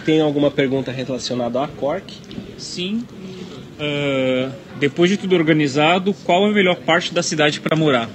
tem alguma pergunta relacionada à Cork? Sim. Depois de tudo organizado, qual a melhor parte da cidade para morar?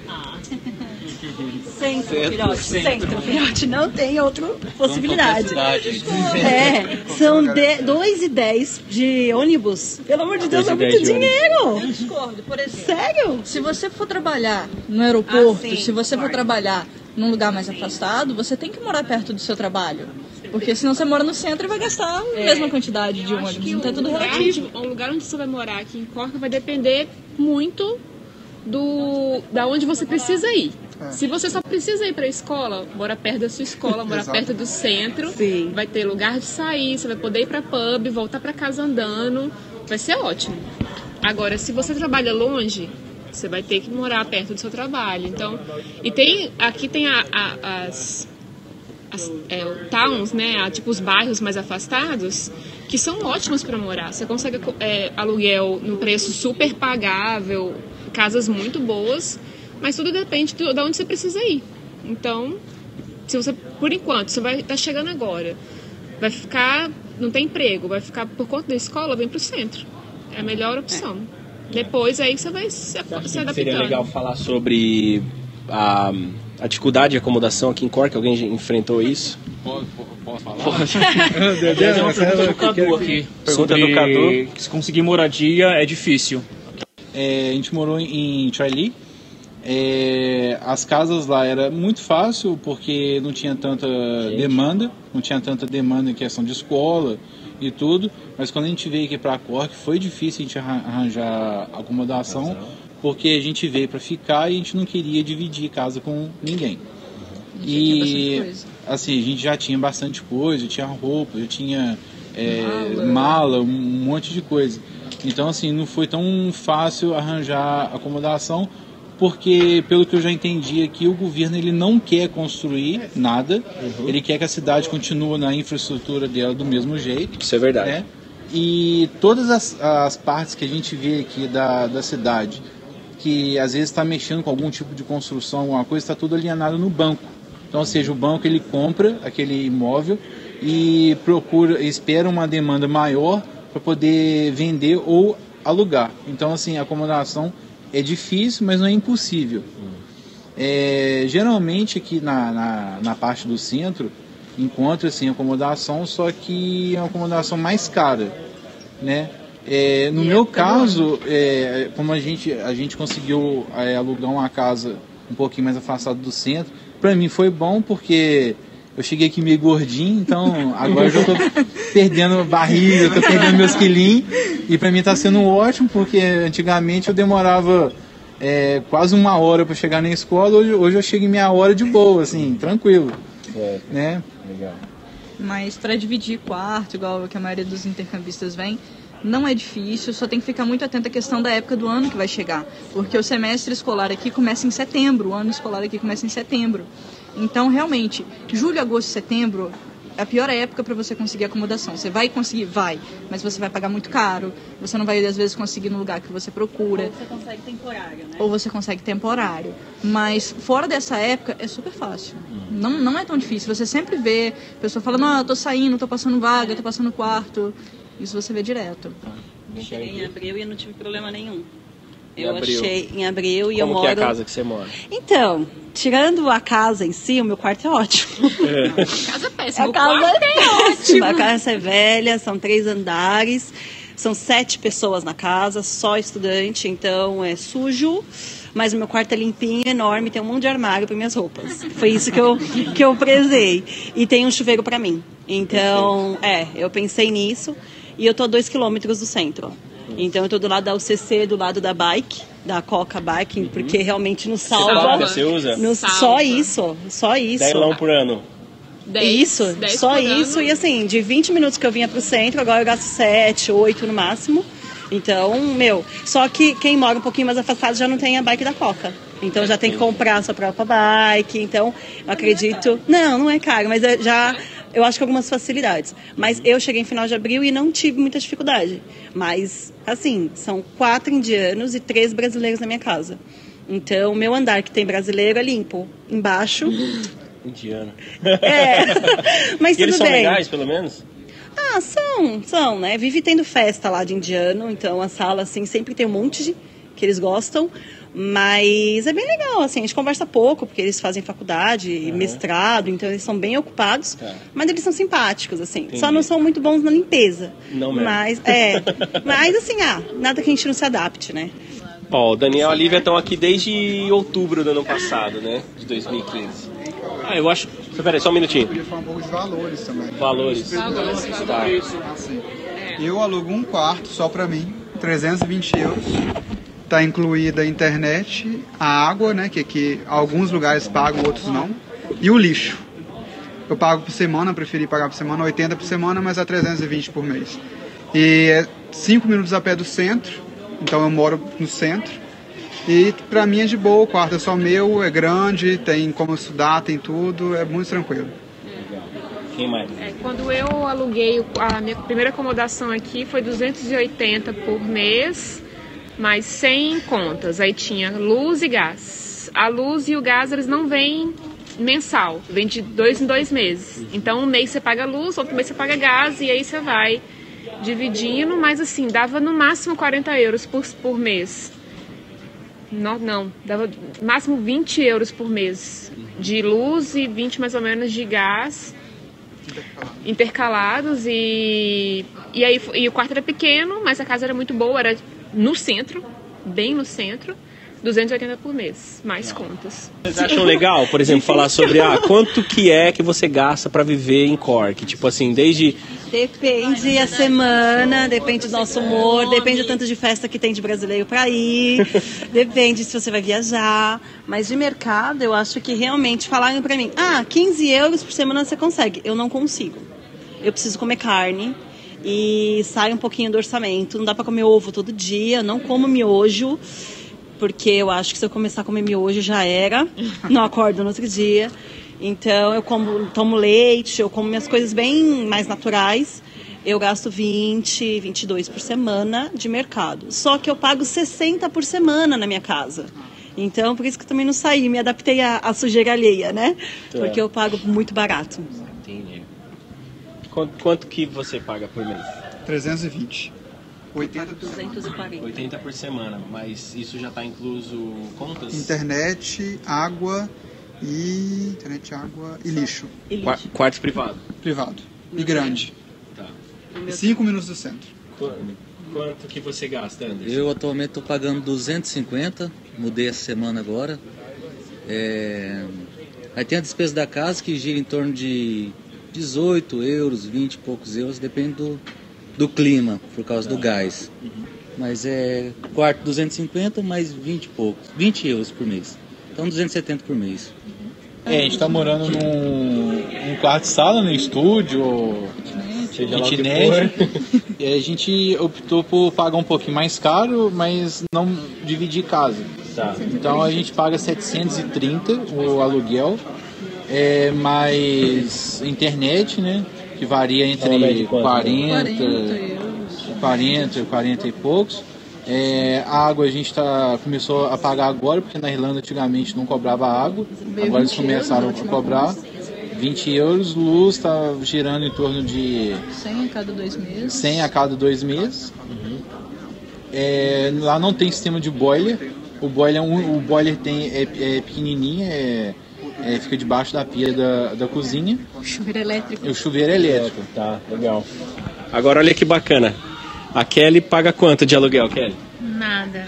Centro, filhote, não tem outra possibilidade. São 2,10 de ônibus. Pelo amor de Deus, é muito dinheiro. Eu discordo, por exemplo. Sério? Se você for trabalhar no aeroporto, se você for trabalhar num lugar mais afastado, você tem que morar perto do seu trabalho. Porque senão você mora no centro e vai gastar a mesma quantidade de ônibus. Então é tudo relativo. O lugar onde você vai morar aqui em Cork vai depender muito da onde você precisa ir. Se você só precisa ir para a escola, mora perto da sua escola, mora perto do centro, vai ter lugar de sair, você vai poder ir para pub, voltar para casa andando, vai ser ótimo. Agora, se você trabalha longe, você vai ter que morar perto do seu trabalho. Então, aqui tem as towns, né, tipo os bairros mais afastados, que são ótimos para morar. Você consegue aluguel no preço super pagável, casas muito boas, mas tudo depende de onde você precisa ir. Então, se você, por enquanto, você vai estar chegando agora, vai ficar, não tem emprego, vai ficar por conta da escola, vem para o centro. É a melhor opção. Depois aí você vai se adaptando. Seria legal falar sobre a dificuldade de acomodação aqui em Cork. Alguém enfrentou isso? Posso falar? Pode. Tem uma pergunta do Cadu aqui. Pergunta do Cadu. Se conseguir moradia é difícil. A gente morou em Tralee. As casas lá era muito fácil porque não tinha tanta demanda, em questão de escola e tudo, mas quando a gente veio aqui para Cork foi difícil a gente arranjar acomodação, porque a gente veio para ficar e a gente não queria dividir casa com ninguém. E assim, a gente já tinha bastante coisa, tinha roupa, já tinha mala, um monte de coisa. Então assim, não foi tão fácil arranjar acomodação, porque pelo que eu já entendi aqui, o governo ele não quer construir nada, ele quer que a cidade continue na infraestrutura dela do mesmo jeito. Isso é verdade. Né? E todas as partes que a gente vê aqui da cidade, que às vezes está mexendo com algum tipo de construção, alguma coisa, está tudo alienado no banco. Então, ou seja, o banco ele compra aquele imóvel e espera uma demanda maior para poder vender ou alugar. Então, assim, a acomodação é difícil, mas não é impossível. Geralmente aqui na parte do centro encontra assim, acomodação, só que é uma acomodação mais cara, né? No meu caso, como a gente conseguiu alugar uma casa um pouquinho mais afastada do centro, para mim foi bom porque eu cheguei aqui meio gordinho, então agora eu já tô perdendo barriga, tô perdendo meus quilinhos, e para mim tá sendo ótimo, porque antigamente eu demorava quase 1 hora para chegar na escola, hoje eu chego em meia hora de boa, assim, tranquilo. Né? Legal. Mas para dividir quarto, igual que a maioria dos intercambistas vem, não é difícil, só tem que ficar muito atento à questão da época do ano que vai chegar, porque o semestre escolar aqui começa em setembro, o ano escolar aqui começa em setembro. Então, realmente, julho, agosto, setembro é a pior época para você conseguir acomodação. Você vai conseguir? Vai, mas você vai pagar muito caro, você não vai, às vezes, conseguir no lugar que você procura. Ou você consegue temporário, né? Ou você consegue temporário. Mas, fora dessa época, é super fácil. Não é tão difícil. Você sempre vê a pessoa falando, eu tô saindo, tô passando vaga, tô passando quarto. Isso você vê direto. Cheguei em abril e não tive problema nenhum. Achei em abril e Como eu moro... que é a casa que você mora? Então, tirando a casa em si, o meu quarto é ótimo. A casa é péssima, A casa é ótima. A casa é velha, são 3 andares, são 7 pessoas na casa, só estudante, então é sujo. Mas o meu quarto é limpinho, enorme, tem um monte de armário para minhas roupas. Foi isso que eu prezei. E tem um chuveiro para mim. Então, eu pensei nisso. E eu tô a 2 quilômetros do centro. Então eu tô do lado da UCC, do lado da bike, da Coca Bike, porque realmente nos salva. Você usa? Só isso. 10 lão por ano. 10 só por isso. ano. E assim, de 20 minutos que eu vinha pro centro, agora eu gasto 7, 8 no máximo. Então, só que quem mora um pouquinho mais afastado já não tem a bike da Coca. Então já tem que comprar a sua própria bike. Então, eu acredito... Não é caro, mas eu acho que algumas facilidades. Mas eu cheguei em final de abril e não tive muita dificuldade. Mas, assim, são 4 indianos e 3 brasileiros na minha casa. Então, o meu andar que tem brasileiro é limpo. Embaixo... Indiano. Mas E eles tudo são bem. legais, pelo menos? Ah, são, né? Vive tendo festa lá de indiano, então a sala, assim, sempre tem um monte que eles gostam, mas é bem legal, assim, a gente conversa pouco, porque eles fazem faculdade e mestrado, então eles são bem ocupados, mas eles são simpáticos, assim, Entendi. Só não são muito bons na limpeza. Não mesmo. Mas assim, nada que a gente não se adapte, né? Ó, o Daniel e a Lívia estão aqui desde outubro do ano passado, né? De 2015. Ah, eu acho... Peraí, só um minutinho. Eu queria falar um pouco de valores também. Valores. Tá. Eu alugo um quarto só pra mim, 320 euros. Tá incluída a internet, a água, né, que alguns lugares pagam, outros não, e o lixo. Eu pago por semana, preferi pagar por semana, 80 por semana, mas é 320 por mês. E é 5 minutos a pé do centro, então eu moro no centro. E pra mim é de boa, o quarto é só meu, é grande, tem como estudar, tem tudo, é muito tranquilo. Quem mais? Quando eu aluguei, a minha primeira acomodação aqui foi 280 por mês, mas sem contas. Aí tinha luz e gás. A luz e o gás, eles não vêm mensal, vem de 2 em 2 meses. Então um mês você paga luz, outro mês você paga gás, e aí você vai dividindo, mas assim, dava no máximo 40 euros por mês. Não, dava no máximo 20 euros por mês de luz e 20 mais ou menos de gás intercalados, e o quarto era pequeno, mas a casa era muito boa, era no centro, bem no centro, 280 por mês, mais contas. Vocês acham legal, por exemplo, falar sobre quanto que é que você gasta pra viver em Cork? Tipo assim, desde... Depende a semana, depende do nosso humor, depende do tanto de festa que tem de brasileiro pra ir, depende se você vai viajar. Mas de mercado, eu acho que realmente falaram pra mim, 15 euros por semana você consegue. Eu não consigo. Eu preciso comer carne e sai um pouquinho do orçamento. Não dá pra comer ovo todo dia, não como miojo, porque eu acho que se eu começar a comer miojo já era, não acordo no outro dia. Então eu tomo leite, eu como minhas coisas bem mais naturais. Eu gasto 20, 22 por semana de mercado. Só que eu pago 60 por semana na minha casa. Então por isso que eu também não saí, me adaptei à sujeira alheia, né? Porque eu pago muito barato. Entendi. Quanto que você paga por mês? 320. 80 por 240. 80 por semana, mas isso já está incluso contas? internet, água e lixo. Quartos privados? Privado. E grande. Tá. 5 minutos do centro. Quanto que você gasta, Anderson? Eu atualmente estou pagando 250, mudei essa semana agora. Aí tem a despesa da casa que gira em torno de 18 euros, 20 e poucos euros, depende do clima, por causa do gás. Mas quarto 250 mais 20 e poucos, 20 euros por mês. Então 270 por mês. A gente tá morando num quarto-sala, no estúdio, kitnet. E a gente optou por pagar um pouquinho mais caro, mas não dividir casa. Tá. Então a gente paga 730 o aluguel, mais internet, né? Que varia entre 40 e poucos. A água a gente começou a pagar agora, porque na Irlanda antigamente não cobrava água. Agora eles começaram a cobrar 20 euros. Luz está girando em torno de 100 a cada 2 meses. 100 a cada 2 meses. Lá não tem sistema de boiler. O boiler é pequenininho, fica debaixo da pia da cozinha. O chuveiro elétrico. O chuveiro elétrico. Tá, legal. Agora olha que bacana. A Kelly paga quanto de aluguel, Kelly? Nada.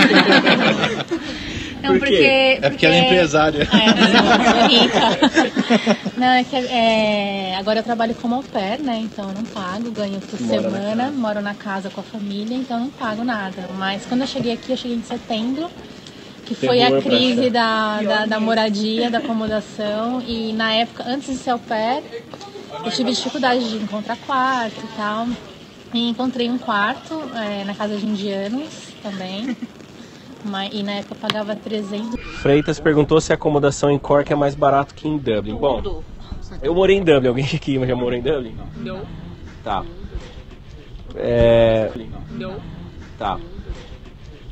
Não, Por quê? Porque ela é empresária. É rica. Não, é que agora eu trabalho como au pair, né? Então eu não pago, ganho por semana, moro na casa com a família, então eu não pago nada. Mas quando eu cheguei aqui, eu cheguei em setembro, que foi a crise da moradia, da acomodação. E na época, antes de ser au pair, eu tive dificuldade de encontrar quarto e tal. E encontrei um quarto na casa de indianos também. E na época eu pagava 300. Freitas perguntou se a acomodação em Cork é mais barato que em Dublin. Bom, eu morei em Dublin. Alguém aqui já morou em Dublin? Não. Tá. Não. Tá.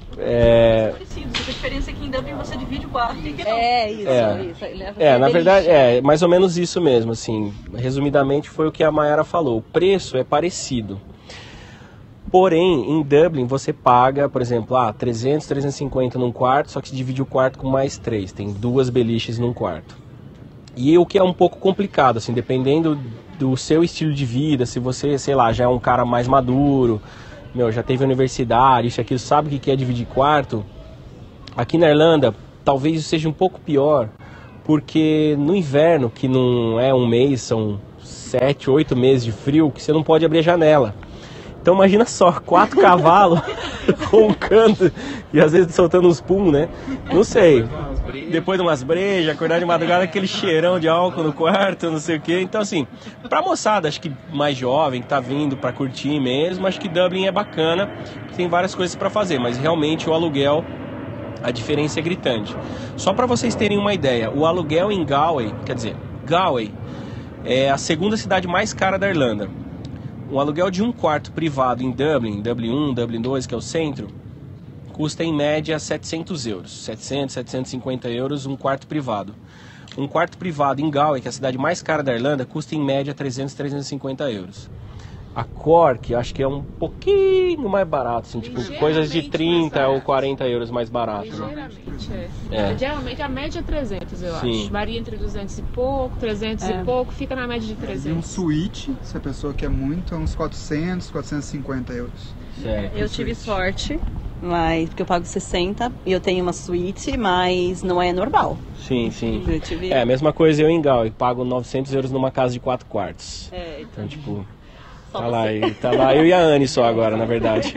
A diferença é que em Dublin você divide o quarto. Isso. Na verdade, mais ou menos isso mesmo, assim. Resumidamente foi o que a Mayara falou. O preço é parecido. Porém, em Dublin você paga, por exemplo, 300, 350 num quarto, só que divide o quarto com mais 3. Tem 2 beliches num quarto. E o que é um pouco complicado, assim, dependendo do seu estilo de vida, se você, sei lá, já é um cara mais maduro, já teve universidade, isso e aquilo, sabe o que é dividir quarto. Aqui na Irlanda, talvez isso seja um pouco pior, porque no inverno, que não é um mês, são 7, 8 meses de frio, que você não pode abrir a janela. Então imagina só, 4 cavalos roncando e às vezes soltando uns pum, né? Não sei. Depois de umas brejas, acordar de madrugada, aquele cheirão de álcool no quarto, não sei o quê. Então assim, pra moçada, acho que mais jovem, que tá vindo pra curtir mesmo, acho que Dublin é bacana, tem várias coisas pra fazer, mas realmente o aluguel, a diferença é gritante. Só pra vocês terem uma ideia, o aluguel em Galway, Galway é a segunda cidade mais cara da Irlanda. Um aluguel de um quarto privado em Dublin, Dublin 1, Dublin 2, que é o centro, custa em média 700 euros. 700, 750 euros um quarto privado. Um quarto privado em Galway, que é a cidade mais cara da Irlanda, custa em média 300, 350 euros. A Cork, acho que é um pouquinho mais barato, assim, tipo, coisas de 30 ou 40 euros mais barato. Né? Geralmente a média é 300, eu Sim. acho. Varia entre 200 e pouco, 300 e pouco, fica na média de 300. E um suíte, se a pessoa quer muito, é uns 400, 450 euros. Certo. Eu tive sorte, porque eu pago 60 e eu tenho uma suíte, mas não é normal. Sim. A mesma coisa eu em Galway, pago 900 euros numa casa de 4 quartos. Então, tipo... Tá lá eu e a Anne só agora, na verdade.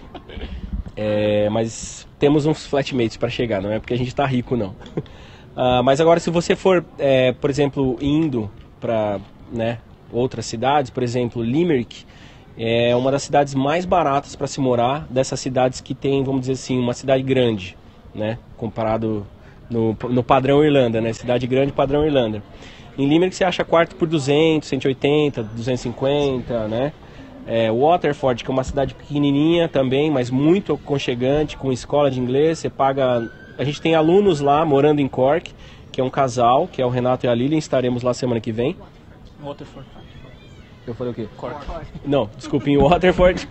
Mas temos uns flatmates para chegar, não é porque a gente tá rico, não. Mas agora, se você for, por exemplo, indo para outras cidades, por exemplo, Limerick é uma das cidades mais baratas para se morar, dessas cidades que tem, vamos dizer assim, uma cidade grande, né? Comparado no padrão Irlanda, né? Cidade grande, padrão Irlanda. Em Limerick você acha quarto por 200, 180, 250, né? Waterford, que é uma cidade pequenininha também, mas muito aconchegante, com escola de inglês, você paga... A gente tem alunos lá morando em Cork, que é um casal, que é o Renato e a Lilian, estaremos lá semana que vem. Waterford. Eu falei o quê? Cork. Não, desculpa, em Waterford.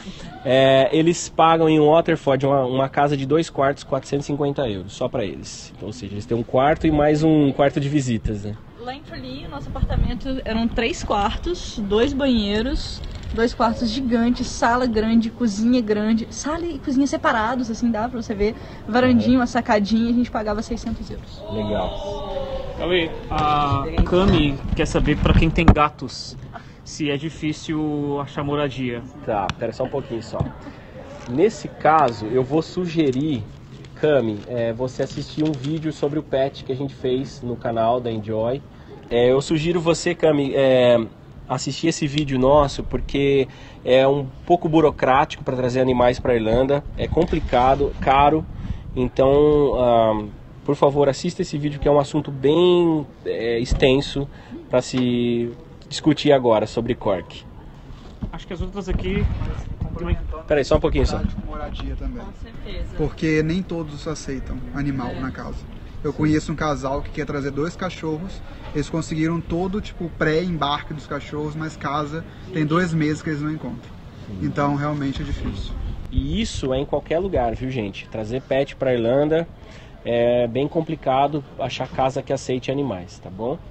Eles pagam em Waterford uma casa de 2 quartos, 450 euros, só para eles. Então, ou seja, eles têm um quarto e mais um quarto de visitas, né? Lá em Tralee, nosso apartamento eram 3 quartos, 2 banheiros, 2 quartos gigantes, sala grande, cozinha grande, sala e cozinha separados, assim, dá pra você ver, varandinha, uma sacadinha, a gente pagava 600 euros. Legal. Cauê, a Cami quer saber pra quem tem gatos, se é difícil achar moradia. Tá, pera só um pouquinho só. Nesse caso, eu vou sugerir, Cami, você assistir um vídeo sobre o pet que a gente fez no canal da Enjoy. Eu sugiro você, Cami, assistir esse vídeo nosso, porque é um pouco burocrático para trazer animais para a Irlanda, é complicado, caro, então, por favor, assista esse vídeo, que é um assunto bem extenso para se discutir agora sobre Cork. Acho que as outras aqui... Peraí, só um pouquinho só. Moradia também. Com certeza. Porque nem todos aceitam animal na casa. Eu conheço um casal que quer trazer 2 cachorros. Eles conseguiram todo tipo pré-embarque dos cachorros, mas casa tem 2 meses que eles não encontram. Então realmente é difícil. E isso é em qualquer lugar, viu, gente? Trazer pet para Irlanda é bem complicado achar casa que aceite animais, tá bom?